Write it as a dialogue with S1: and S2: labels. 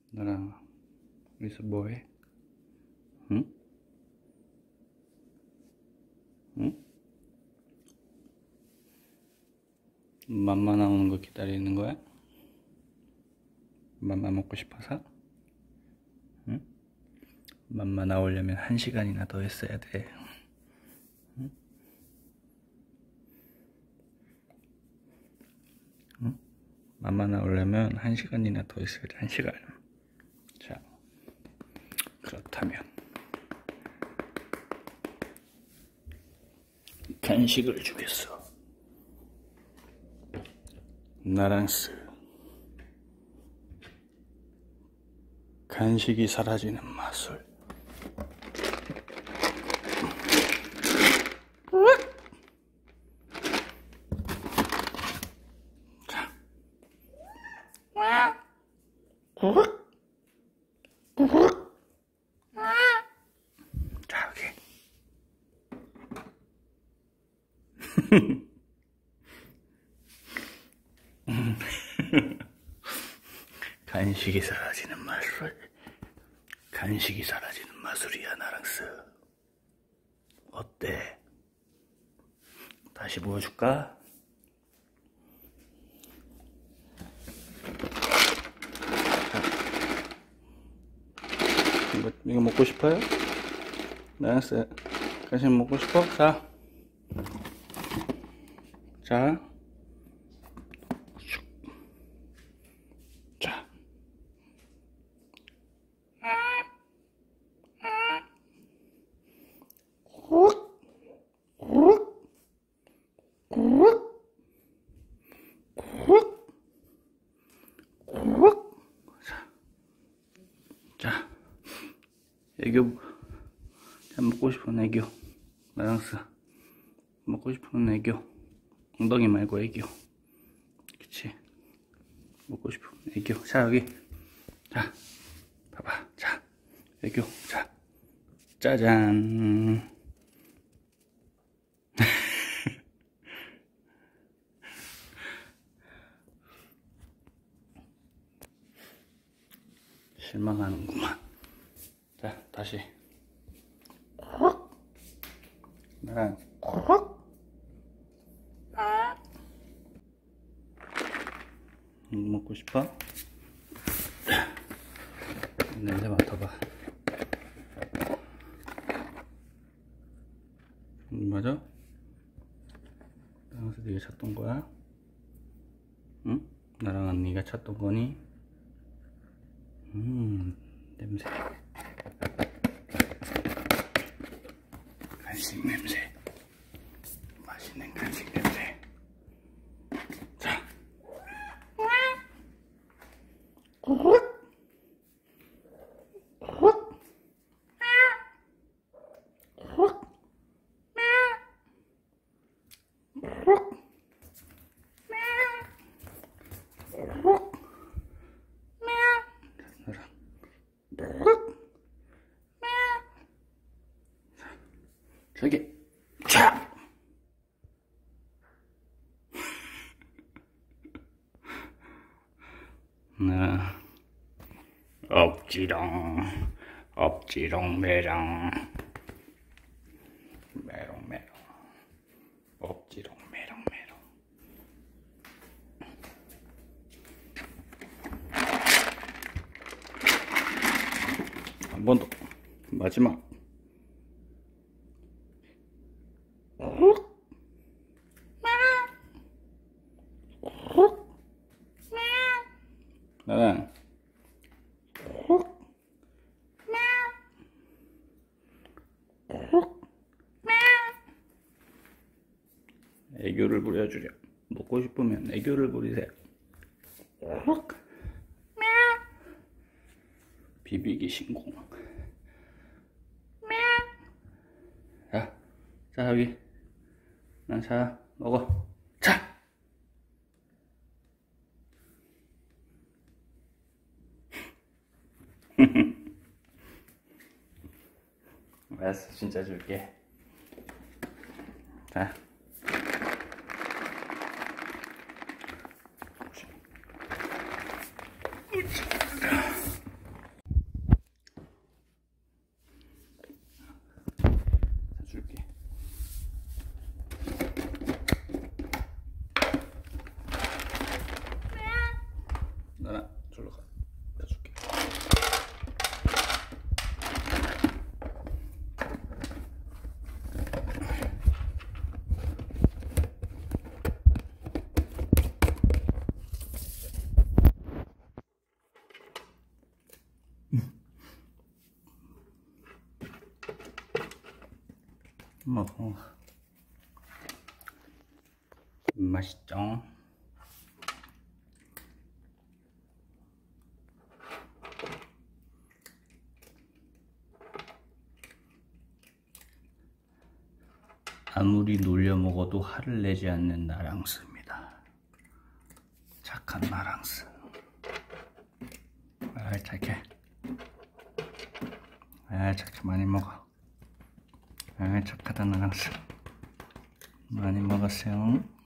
S1: 나랑 여기서 뭐해? 응? 응? 맘마 나오는 거 기다리는 거야? 맘마 먹고 싶어서? 응? 맘마 나오려면 1시간이나 더 있어야 돼. 응? 응? 맘마 나오려면 1시간이나 더 있어야 돼. 1시간. 자, 그렇다면 간식을 주겠어. 나랑스 간식이 사라지는 마술. 자, 자 여기. 간식이 사라지는 마술. 간식이 사라지는 마술이야, 나랑스. 어때? 다시 보여줄까? 이거 먹고 싶어요? 나랑스, 간식 먹고 싶어? 자. 자. 자. 자, 애교. 자, 먹고 싶은 애교. 나랑스 먹고 싶은 애교. 엉덩이 말고 애교. 그치? 먹고 싶은 애교. 자, 여기. 자, 봐봐. 자, 애교. 자, 짜잔. 실망하는구만. 자, 다시. 나랑 먹고 싶어? 냄새 맡아봐. 맞아? 나랑서 네가 찾던 거야? 응? 나랑은 네가 찾던 거니? 냄새. 간식 냄새. 맛있는 간식 냄새. 자. 저기. 자. 억지롱 억지롱 메롱 메롱 메롱 억지롱 메롱 메롱. 한 번 더. 마지막. 나랑 애교를 부려주려. 먹고 싶으면 애교를 부리세요. 비비기 신공. 자, 자 여기. 난 자 먹어. 자. 알았어, 진짜 줄게. 자. 저로 가. 내가 줄게. 먹어. 맛있죠? 아무리 놀려 먹어도 화를 내지 않는 나랑스입니다. 착한 나랑스. 아, 착해. 아, 착해. 많이 먹어. 아, 착하다 나랑스. 많이 먹었어요.